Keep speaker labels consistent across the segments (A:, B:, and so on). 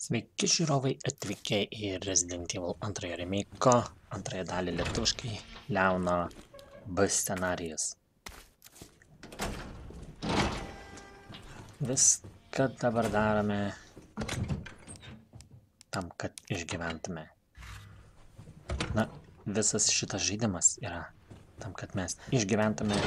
A: Sveiki žiūrovai atvykę į Resident Evil 2 remake'o, antrąją dalį lietuviškai, Leono B scenarijus. Viską dabar darome tam, kad išgyventume. Na, visas šitas žaidimas yra tam, kad mes išgyventume,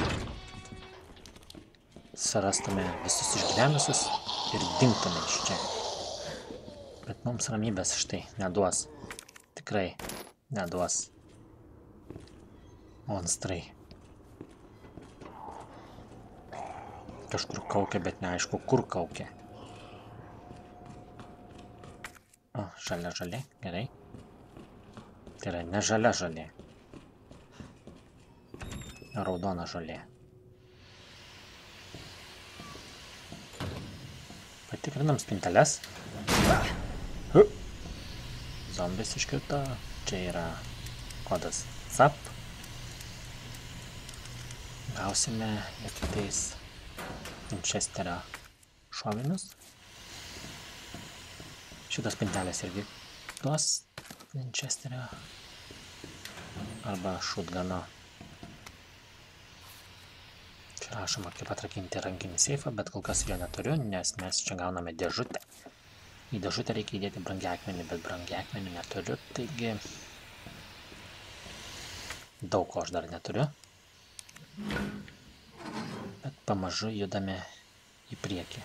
A: surastume visus išgyvenusius ir dingtume iš čia. Bet mums ramybės štai neduos. Tikrai neduos. Monstrai. Kažkur kaukia, bet neaišku, kur kaukia. O, žalia žalė, gerai. Tai yra ne žalia žalė. Raudona žalė. Patikrinam spinteles. Zombis iškrito. Čia yra kodas SAP. Gausime ir kitais Winchesterio šovinius. Šitos spintelės irgi duos Winchesterio arba šutgano. Čia rašoma, kaip atrakinti rankinį seifą, bet kol kas jo neturiu, nes mes čia gauname dėžutę. Į dėžutę reikia įdėti brangiakmenį, bet brangiakmenį neturiu, taigi daug ko aš dar neturiu. Bet pamažu judame į priekį.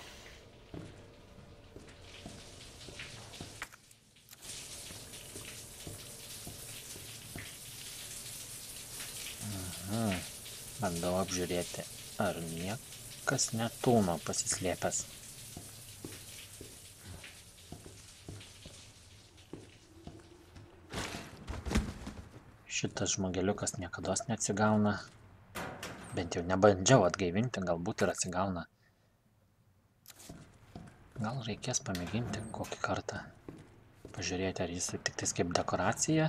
A: Bandau apžiūrėti, ar niekas netūno pasislėpęs. Šitas žmogeliukas niekados neatsigauna. Bent jau nebandžiau atgaivinti, galbūt ir atsigauna. Gal reikės pamėginti kokį kartą. Pažiūrėti, ar jis tik tais kaip dekoracija.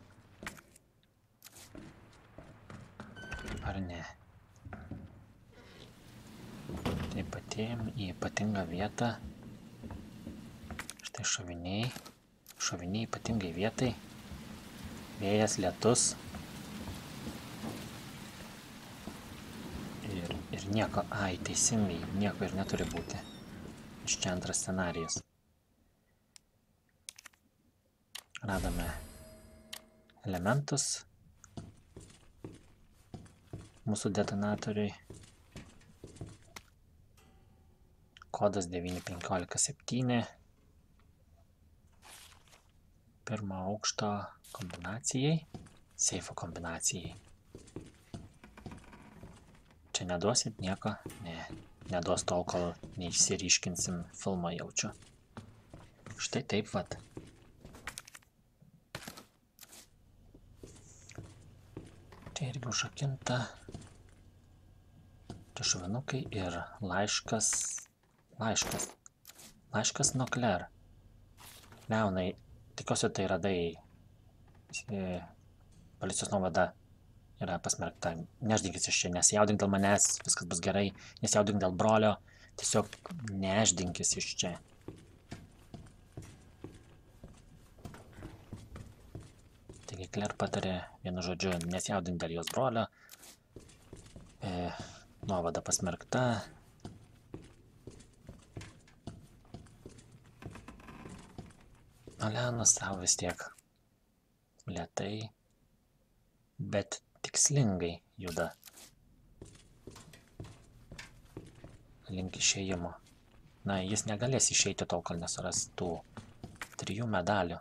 A: Ar ne. Taip atėjom į ypatingą vietą. Štai šoviniai. Šoviniai ypatingai vietai. Vėjas, lietus. Ir nieko, teisingai, nieko ir neturi būti. Iš čia antras scenarijus. Radome elementus mūsų detonatoriui. Kodas 9157. Pirmo aukšto kombinacijai, seifo kombinacijai. Čia neduosit nieko? Ne, neduos tol, kol neišsiryškinsim filmo, jaučiu. Štai taip vat. Čia irgi užrakinta. Čia šuvinukai ir laiškas. Laiškas nuo Claire. Leonai, tikiuosi tai radai. Policijos nuovada yra pasmerkta. Neždinkis iš čia, nesijaudink dėl manęs, viskas bus gerai. Nesijaudink dėl brolio, tiesiog neždinkis iš čia. Taigi Claire patarė vienu žodžiu, nesijaudink dėl jos brolio. Nuovada pasmerkta. O Leonas savo vis tiek lėtai, bet tikslingai juda link išėjimo. Na, jis negalės išeiti tol, kol nesuras tų 3 medalių.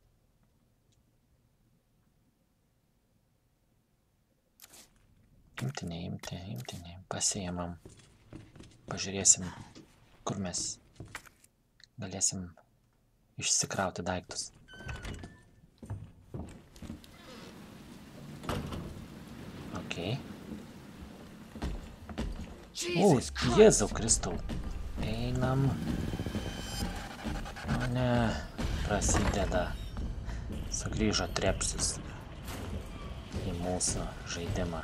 A: Imti, pasiėmam. Pažiūrėsim, kur mes galėsim išsikrauti daiktus. Okay. O, Jėzau Kristau. Einam. O ne, prasideda. Sugrįžo trepsis į mūsų žaidimą.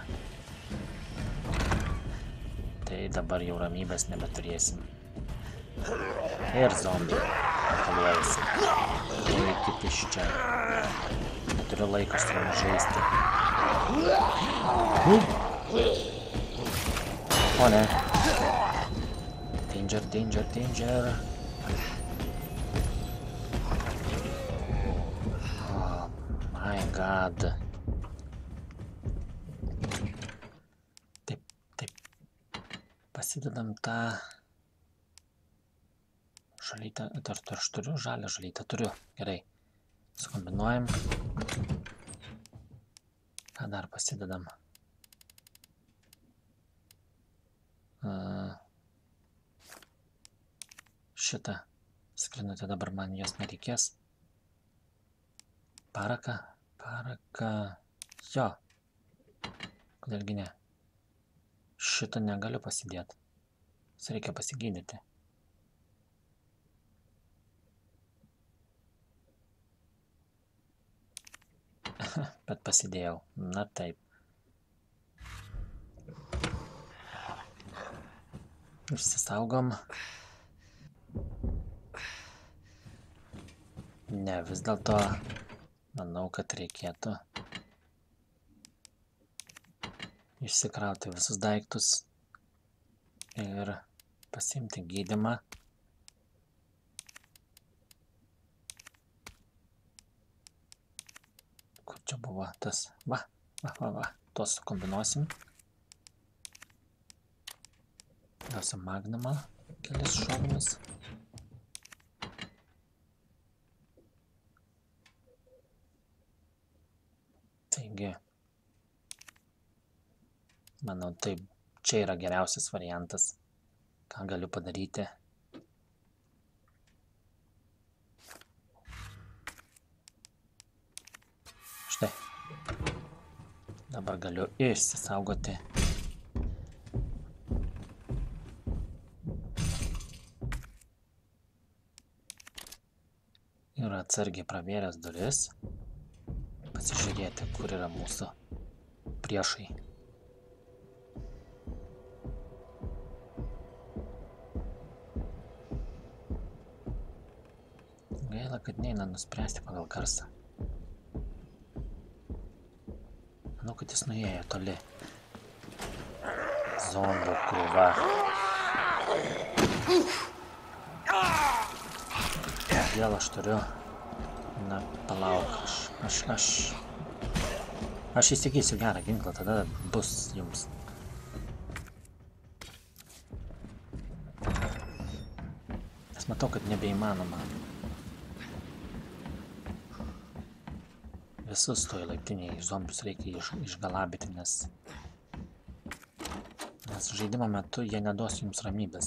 A: Tai dabar jau ramybės nebeturėsim. Ir zombiai. Kaluojasi. Eikit iš čia. Neturiu laiko su tavimi žaisti. O ne. Danger, danger, danger. Oh my god. Taip, taip. Pasidedam tą žalytę. Aš turiu žalią žalytę? Turiu. Gerai. Sukombinuojam. Ką dar pasidedam? Šitą skrinutę dabar man jos nereikės. Paraka. Jo. Kodėlgi ne? Šitą negaliu pasidėti. Reikia pasigydyti. Bet pasidėjau. Na taip. Išsisaugom. Ne, vis dėlto manau, kad reikėtų išsikrauti visus daiktus ir pasiimti gydymą. Kur čia buvo tas? Va. Tuos sukombinuosim. Gausim magnumą, kelis šovinius. Taigi, manau, taip, čia yra geriausias variantas, ką galiu padaryti. Štai. Dabar galiu išsisaugoti. Ir atsargiai pravėręs duris, pasižiūrėti, kur yra mūsų priešai. Gaila, kad neina nuspręsti pagal garsą. Manau, kad jis nuėjo toli. Zombių krūva. Vėl aš turiu. Na, palauk. Aš įsigysiu gerą ginklą, tada bus jums. Nes matau, kad nebeįmanoma. Visus toj laiptiniai zombius reikia išgalabyti, nes žaidimo metu jie neduos jums ramybės.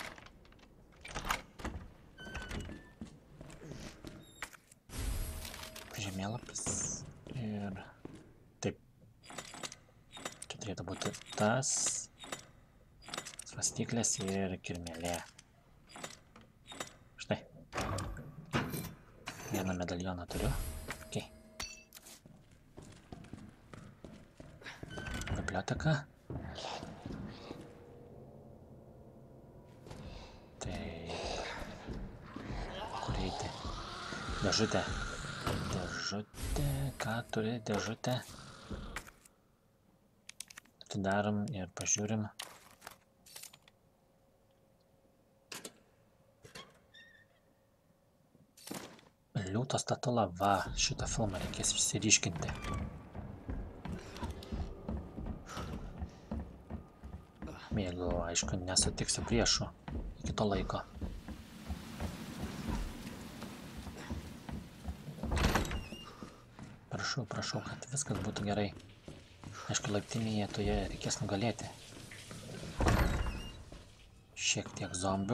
A: Žemėlapis ir taip. Čia turėtų būti tas svarstyklės ir kirmėlė. Štai. Vieną medalioną turiu. Okay. Biblioteka. Taip. Kur eiti? Dėžutė. Ką turi dėžutė? Atidarom ir pažiūrim. Liūto statula, va, šitą filmą reikės išsiryškinti. Jeigu, aišku, nesutiksiu priešų iki to laiko. Prašau, kad viskas būtų gerai. Aišku, laiptinėje toje reikės nugalėti. Šiek tiek zombių.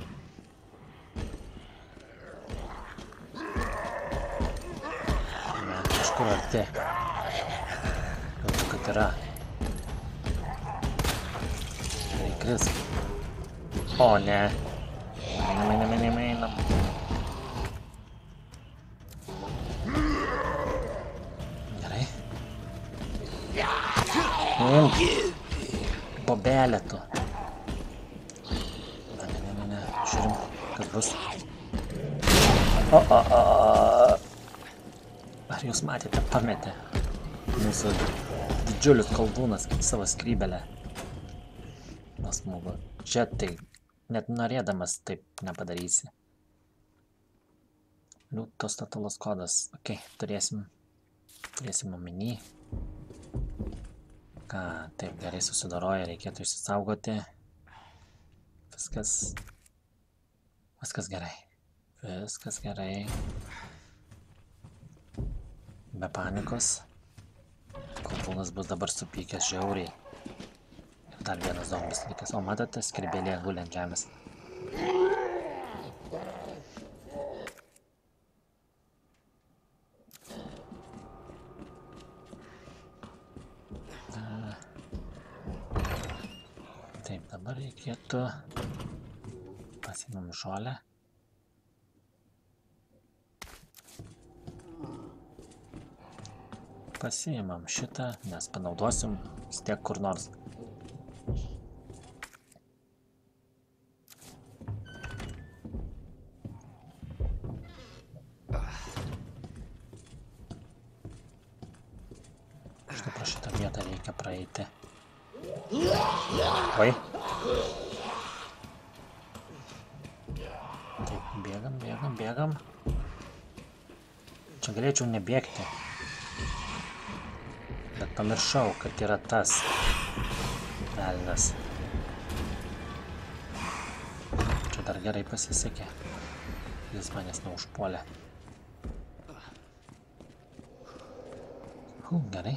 A: Bet kažkur arti. Galbūt, kad yra. Reikris. O, ne. Mainam. Bobelė tu. Ne. Žiūrim, kas bus. Ar jūs matėte, pametė mūsų didžiulis koldūnas savo skrybelę. Nasmūgo. Čia tai net norėdamas taip nepadarysi. Liūto statulos kodas. Ok, turėsim omeny. Ką, taip gerai susidaroja, reikėtų išsisaugoti. Viskas gerai. Viskas gerai. Be panikos. Koldūnas bus dabar supykęs žiauriai. Ir dar vienas zombis likęs. O matote, skrybėlė guli ant žemės. Taip, dabar reikėtų pasiimam žolę. Pasiimam šitą, nes panaudosim vis tiek kur nors. Štai pro šitą vietą reikia praeiti. Oi. Taip, bėgam. Čia galėčiau nebėgti. Bet pamiršau, kad yra tas velnas. Čia dar gerai pasisekė. Jis manęs neužpuolė. Gerai.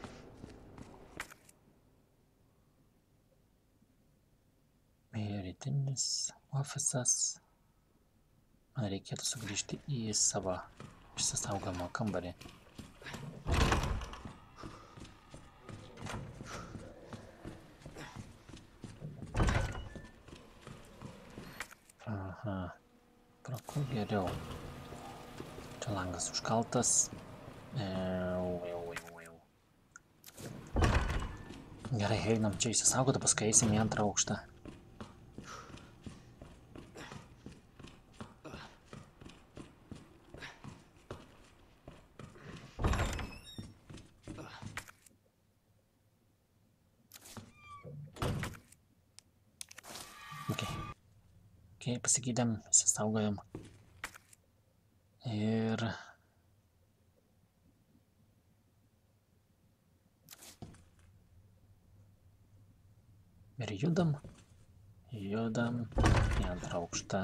A: Rytinis ofisas. Man reikėtų sugrįžti į savo išsisaugojimo kambarį. Aha. Pro kur geriau. Čia langas užkaltas. Gerai, einam čia išsisaugoti, paskui eisim į antrą aukštą. Ok, pasigydėm, įsisaugojom. Ir judam į antrą aukštą.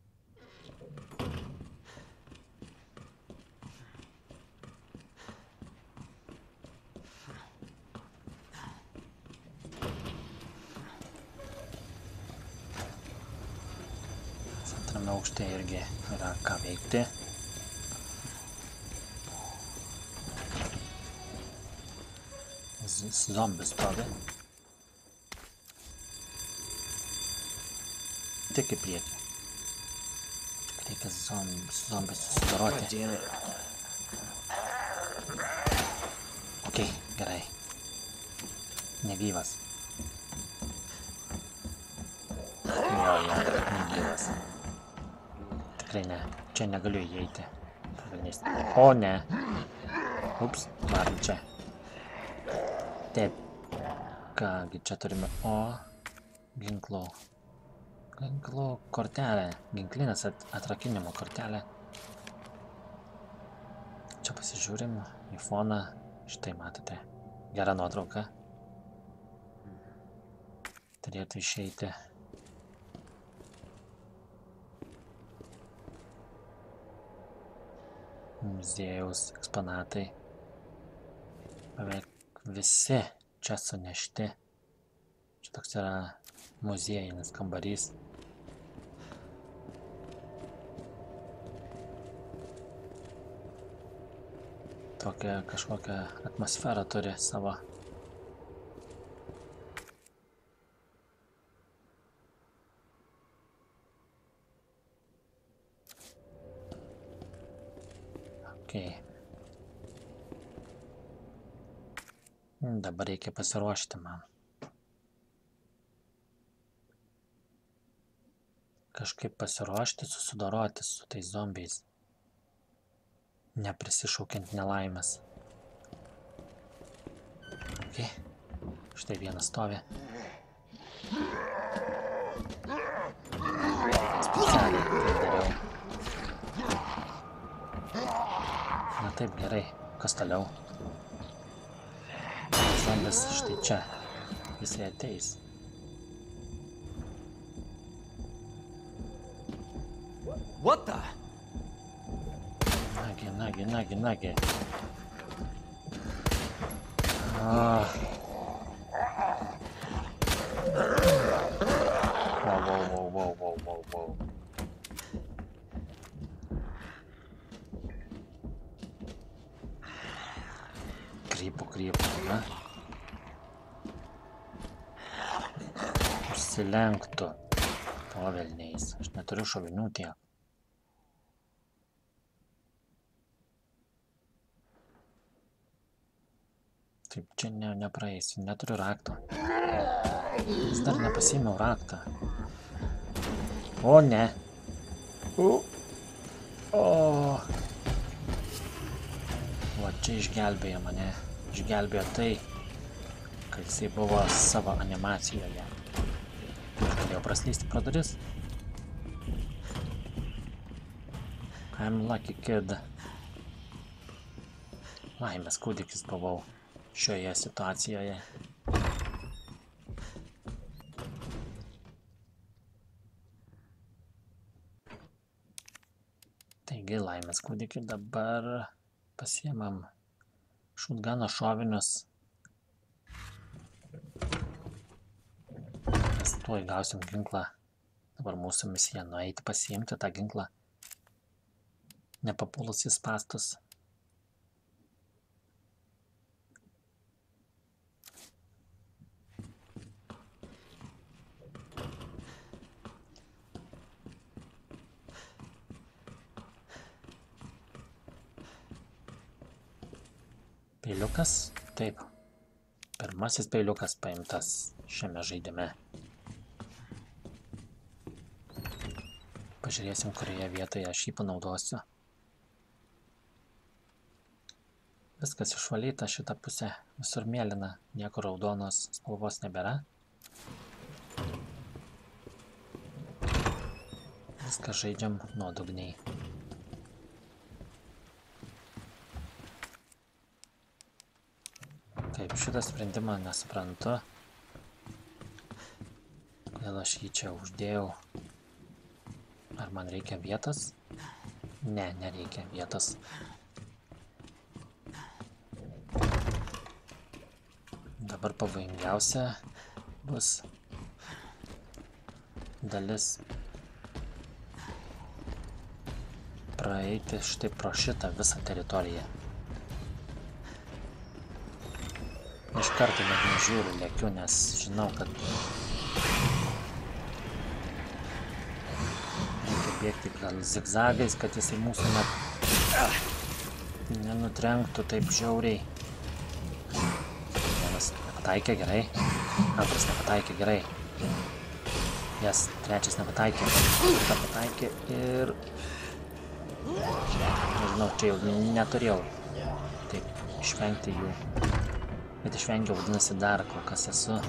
A: Antrame aukšte irgi yra ką veikti. Zombis stovi. Tik į priekį. Reikia zombis susidoroti. Ok, gerai. Negyvas. Jo, negyvas. Tikrai ne. Čia negaliu įeiti. O, ne. Ups, varom čia. Taip. Kągi čia turime. O, ginklų kortelė. Ginklinės atrakinimo kortelė. Čia pasižiūrim į foną. Štai matote. Gera nuotrauka. Turėtų išeiti. Muziejaus eksponatai. Beveik visi čia sunešti. Čia toks yra muziejinis kambarys. Tokią kažkokią atmosferą turi savo. Ok. Dabar reikia pasiruošti man. Kažkaip pasiruošti, susidoroti su tais zombiais. neprisišaukiant nelaimės. Ok, štai vienas stovi. Specialiai tai dariau. Na taip, gerai. Kas toliau? Zombis štai čia. Jisai ateis.
B: What the?
A: Nagi. Wow. Krypo, na? Užsilenktų. Po velniais. Aš neturiu šovinių tiek. Taip, čia nepraeisiu, neturiu rakto. Vis dar nepasiėmiau raktą. O, ne. Va, čia išgelbėjo mane. Išgelbėjo tai, kad jisai buvo savo animacijoje. Aš galėjau praslysti pro duris. I'm lucky kid. Laimės kūdikis buvau šioje situacijoje. Taigi, laimės kūdikį dabar pasiemam šutgano šovinius. Mes tuoj gausim ginklą. Dabar mūsų misija nueiti pasiimti tą ginklą. Nepapulus į spąstus. Peiliukas, taip. Pirmasis peiliukas paimtas šiame žaidime. Pažiūrėsim, kurioje vietoje aš jį panaudosiu. Viskas išvalyta, šitą pusę visur mėlyna, nieko raudonos spalvos nebėra. Viską žaidžiam nuodugniai. Taip, šitą sprendimą nesuprantu. Kodėl aš jį čia uždėjau? Ar man reikia vietos? Ne, nereikia vietos. Dabar pavojingiausia bus dalis praeiti štai pro šitą visą teritoriją. Iš karto net nežiūriu, lėkiu, nes žinau, kad reikia bėgti gal zigzagais, kad jisai mūsų nenutrenktų taip žiauriai. Vienas nepataikė, gerai. Antras nepataikė, gerai. Jas, trečias nepataikė. Ketvirta pataikė ir... Nežinau, čia jau neturėjau taip išvengti jų. Bet išvengiau, vadinasi, dar kol kas esu.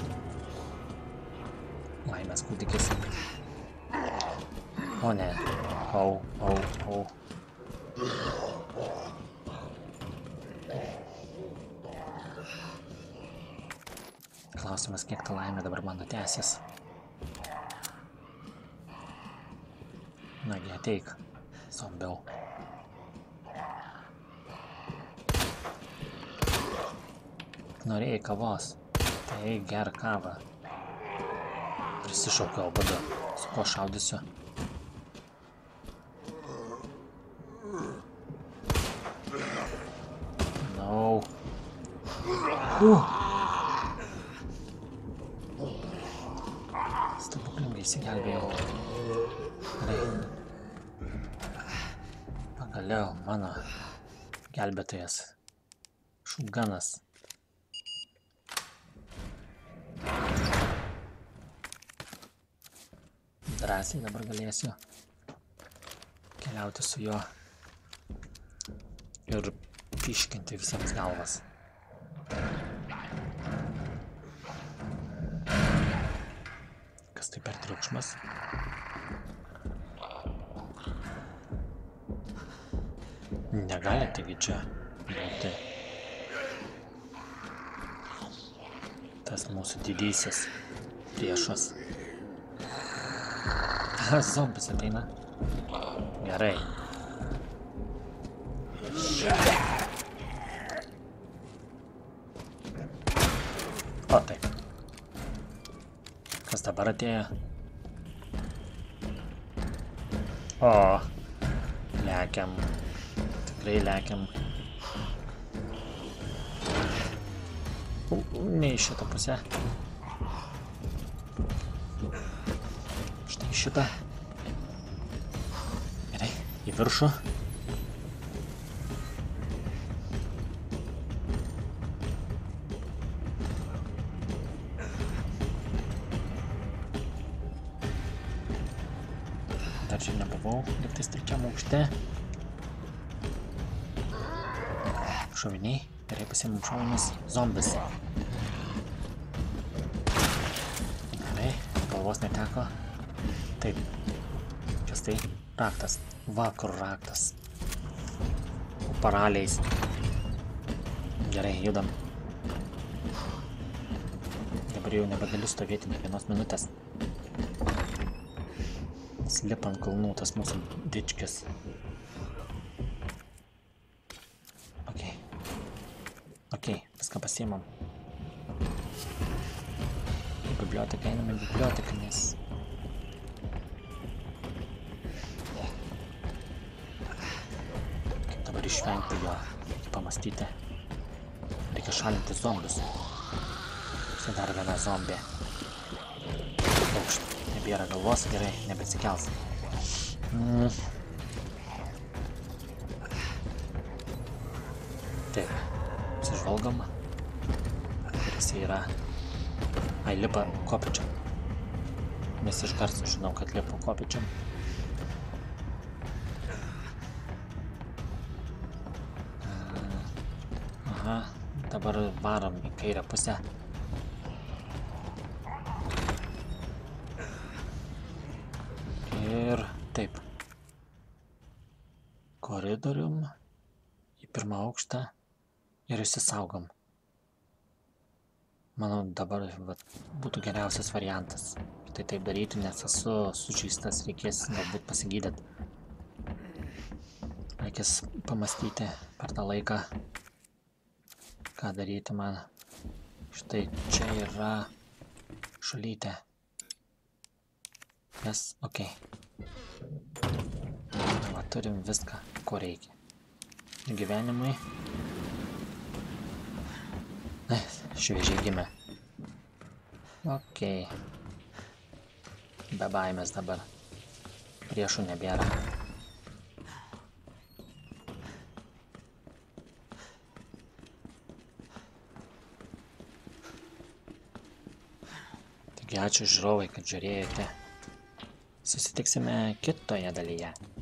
A: Laimės kūdikis. O ne. Au. Klausimas, kiek ta laimė dabar mano tęsis. Nagi, ateik, zombiau. Norėjai kavos, tai ger kavą. Prisišaukiau abudu, su kuo šaudysiu. No. Stebuklingai įsigelbėjau. Gerai. Pagaliau mano gelbėtojas. Šutganas. Drąsiai dabar galėsiu keliauti su juo. ir piškinti visiems galvas. Kas tai per triukšmas? Negali taigi čia būti tas mūsų didysis priešas. Zombis ateina. Gerai. O taip. Kas dabar atėjo? O, lekiam. Tikrai lekiam. Ne į šitą pusę. Štai šitą. Gerai, į viršų. Dar čia nebuvau, liktais trečiam aukšte. Šoviniai. Gerai, pasiimam šovinius. Zombis. Gerai, galvos neteko. Taip. Kas tai? Raktas. Va, kur raktas. Paraliais. Gerai, judam. Dabar jau nebegaliu stovėti ne vienos minutės. Slip ant kalnų tas mūsų dičkis. Ok, viską pasiimam. Į biblioteką einame į biblioteką, nes... Kaip dabar išvengti jo, pamastyti. Reikia šalinti zombius. Štai dar viena zombė. Paukštė. Nebėra galvos, gerai, nebesikels. Taip, apsižvalgom. Ir jisai yra... Ai, lipa kopičiam. Nes iš garso žinau, kad lipa kopičiam. Aha, dabar varom į kairę pusę. Ir taip. Koridorium į pirmą aukštą ir išsisaugom. Manau, dabar būtų geriausias variantas. Tai taip daryti, nes esu sužeistas, reikės galbūt pasigydyti. Reikės pamastyti per tą laiką, ką daryti man. Štai čia yra šalytė. Yes, ok. Va, turim viską, ko reikia. Gyvenimui. Šviežiai gimė. Ok. Be baimės dabar. Priešų nebėra. Taigi ačiū žiūrovai, kad žiūrėjote. Susitiksime kitoje dalyje.